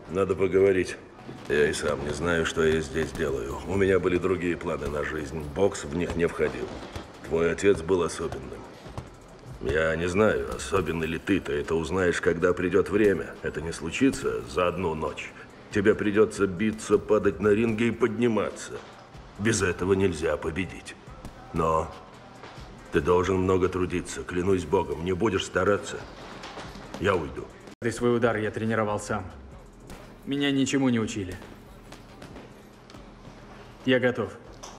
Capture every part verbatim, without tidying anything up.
Надо поговорить. Я и сам не знаю, что я здесь делаю. У меня были другие планы на жизнь. Бокс в них не входил. Твой отец был особенным. Я не знаю, особенный ли ты. Ты это узнаешь, когда придет время. Это не случится за одну ночь. Тебе придется биться, падать на ринге и подниматься. Без этого нельзя победить. Но ты должен много трудиться. Клянусь Богом, не будешь стараться, я уйду. Ты свой удар я тренировал сам. Меня ничему не учили. Я готов.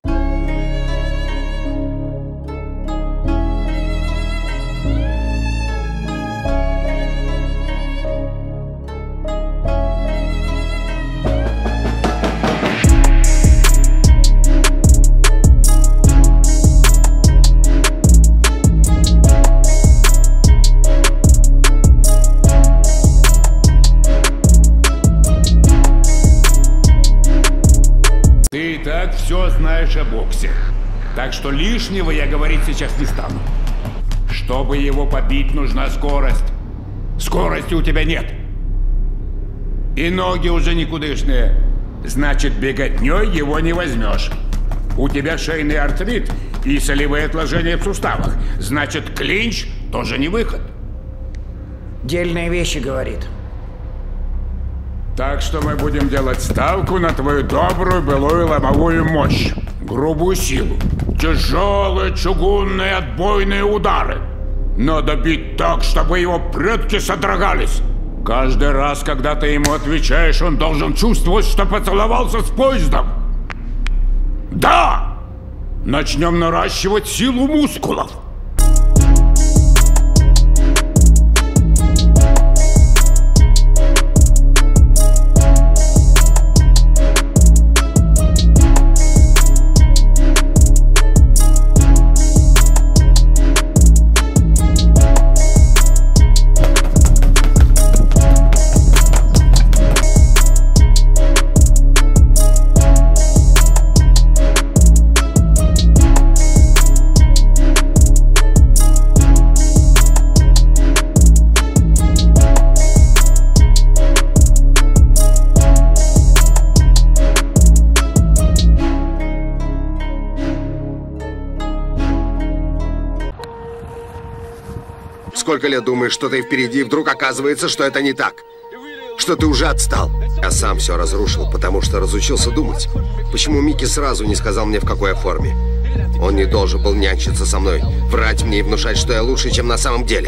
Все знаешь о боксе. Так что лишнего я говорить сейчас не стану. Чтобы его побить, нужна скорость. Скорости у тебя нет. И ноги уже никудышные. Значит, беготней его не возьмешь. У тебя шейный артрит и солевые отложения в суставах. Значит, клинч тоже не выход. Дельные вещи говорит. Так что мы будем делать ставку на твою добрую былую ломовую мощь, грубую силу, тяжелые чугунные отбойные удары. Надо бить так, чтобы его предки содрогались. Каждый раз, когда ты ему отвечаешь, он должен чувствовать, что поцеловался с поездом. Да! Начнем наращивать силу мускулов. Сколько лет думаешь, что ты впереди, и вдруг оказывается, что это не так? Что ты уже отстал? Я сам все разрушил, потому что разучился думать. Почему Микки сразу не сказал мне, в какой я форме? Он не должен был нянчиться со мной, врать мне и внушать, что я лучше, чем на самом деле.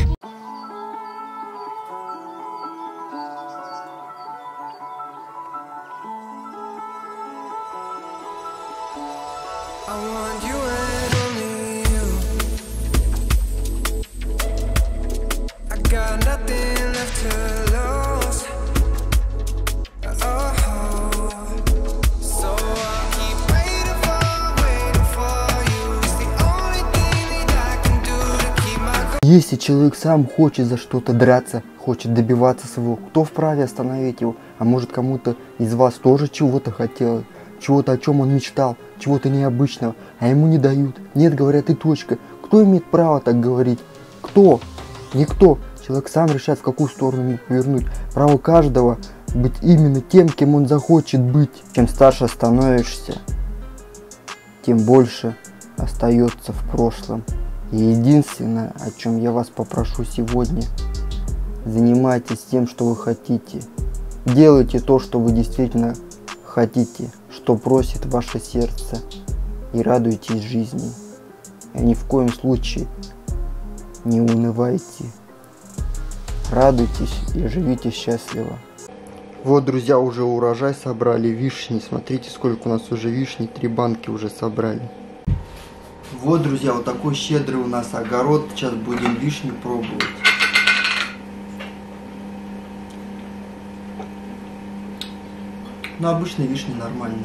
Если человек сам хочет за что-то драться, хочет добиваться своего, кто вправе остановить его? А может, кому-то из вас тоже чего-то хотелось, чего-то, о чем он мечтал, чего-то необычного, а ему не дают. Нет, говорят, и точка. Кто имеет право так говорить? Кто? Никто. Человек сам решает, в какую сторону ему повернуть. Право каждого быть именно тем, кем он захочет быть. Чем старше становишься, тем больше остается в прошлом. И единственное, о чем я вас попрошу сегодня, занимайтесь тем, что вы хотите. Делайте то, что вы действительно хотите, что просит ваше сердце. И радуйтесь жизни. И ни в коем случае не унывайте. Радуйтесь и живите счастливо. Вот, друзья, уже урожай собрали, вишни. Смотрите, сколько у нас уже вишни, три банки уже собрали. Вот, друзья, вот такой щедрый у нас огород. Сейчас будем вишни пробовать. Ну, обычные вишни нормальные.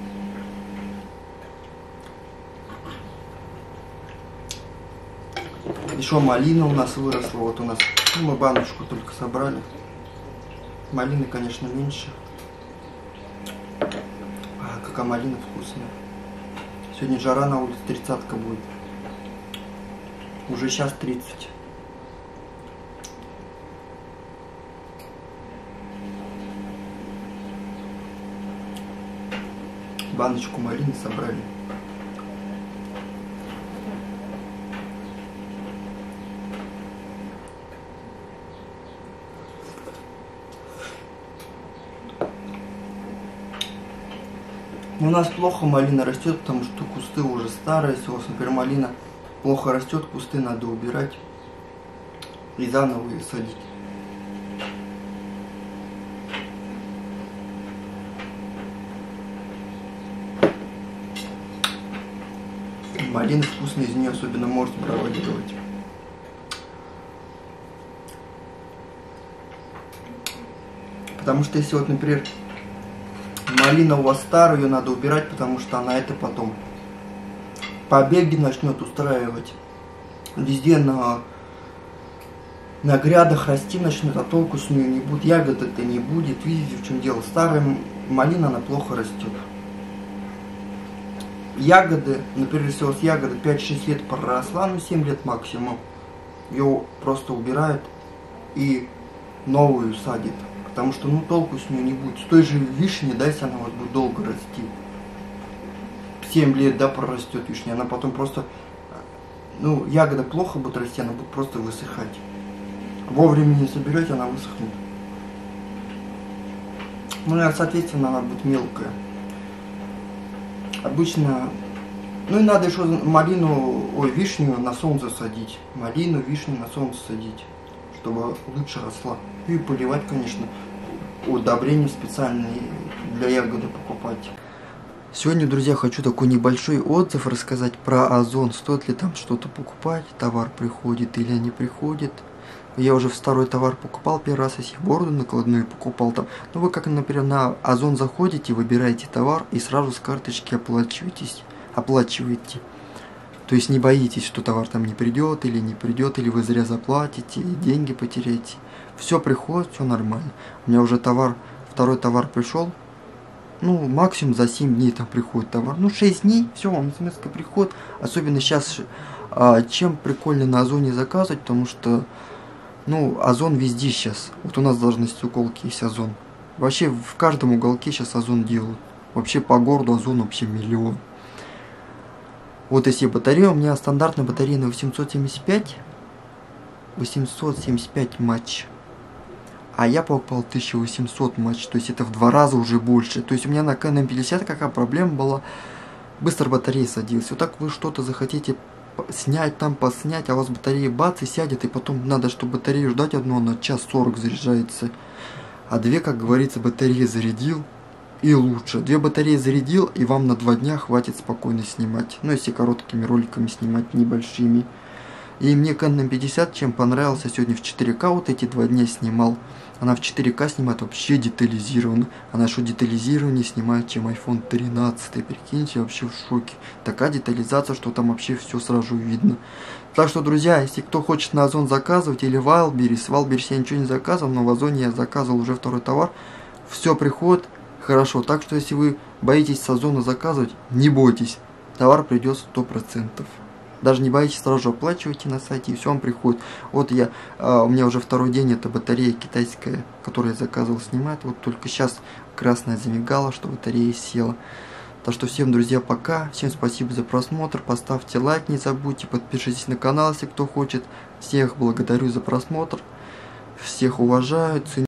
Еще малина у нас выросла. Вот у нас, ну, мы баночку только собрали. Малины, конечно, меньше. А, какая малина вкусная. Сегодня жара на улице, тридцатка будет. Уже сейчас тридцать. баночку малины собрали. У нас плохо малина растет, потому что кусты уже старые. Если у вас, например, малина плохо растет, кусты надо убирать и заново ее садить. Малина вкусная, из нее особенно морс проводировать. Потому что если вот, например, малина у вас старая, ее надо убирать, потому что она это потом побеги начнет устраивать. Везде на, на грядах расти начнет, а толку с нее не будет. Ягод это не будет. Видите, в чем дело? Старая малина, она плохо растет. Ягоды, например, если у вас ягода пять-шесть лет проросла, ну семь лет максимум, ее просто убирают и новую садят. Потому что, ну, толку с нее не будет. С той же вишни, да, если она у вас будет долго расти. семь лет, да, прорастет вишня, она потом просто, ну, ягода плохо будет расти, она будет просто высыхать. Вовремя не соберете, она высохнет. Ну, и, соответственно, она будет мелкая. Обычно, ну и надо еще малину, ой, вишню на солнце садить. Малину, вишню на солнце садить, чтобы лучше росла. И поливать, конечно, удобрения специальные для ягоды покупать. Сегодня, друзья, хочу такой небольшой отзыв рассказать про Озон. Стоит ли там что-то покупать, товар приходит или не приходит. Я уже второй товар покупал, первый раз я себе бороду накладную покупал там. Ну вы как, например, на Озон заходите, выбираете товар и сразу с карточки оплачиваетесь, оплачиваете. То есть не боитесь, что товар там не придет или не придет, или вы зря заплатите, и деньги потеряете. Все приходит, все нормально. У меня уже товар, второй товар пришел. Ну, максимум за семь дней там приходит товар. Ну, шесть дней, все, он смс-ка приходит. Особенно сейчас, а, чем прикольно на Озоне заказывать, потому что, ну, Озон везде сейчас. Вот у нас должны стеколки есть Озон. Вообще в каждом уголке сейчас Озон делают. Вообще по городу Озон вообще миллион. Вот если батарея, у меня стандартная батарея на восемьсот семьдесят пять. восемьсот семьдесят пять матч. А я покупал тысяча восемьсот матч, то есть это в два раза уже больше. То есть у меня на Canon пятьдесят какая проблема была, быстро батарея садилась. Вот так вы что-то захотите снять, там поснять, а у вас батарея бац и сядет, и потом надо, чтобы батарею ждать одну, на час сорок заряжается. А две, как говорится, батареи зарядил и лучше. Две батареи зарядил, и вам на два дня хватит спокойно снимать. Ну, если короткими роликами снимать, небольшими. И мне Canon пятьдесят чем понравился, сегодня в четыре ка вот эти два дня снимал. Она в четыре ка снимает вообще детализированно. Она что детализированнее снимает, чем айфон тринадцать. Прикиньте, я вообще в шоке. Такая детализация, что там вообще все сразу видно. Так что, друзья, если кто хочет на Озон заказывать или Wildberries, в Wildberries я ничего не заказывал, но в Озоне я заказывал уже второй товар. Все приходит хорошо. Так что, если вы боитесь с Озона заказывать, не бойтесь. Товар придет сто процентов. Даже не боитесь, сразу же оплачивайте на сайте, и все вам приходит. Вот я, а, у меня уже второй день, эта батарея китайская, которую я заказывал, снимает. Вот только сейчас красная замигала, что батарея села. Так что всем, друзья, пока. Всем спасибо за просмотр. Поставьте лайк, не забудьте. Подпишитесь на канал, если кто хочет. Всех благодарю за просмотр. Всех уважаю, ценю.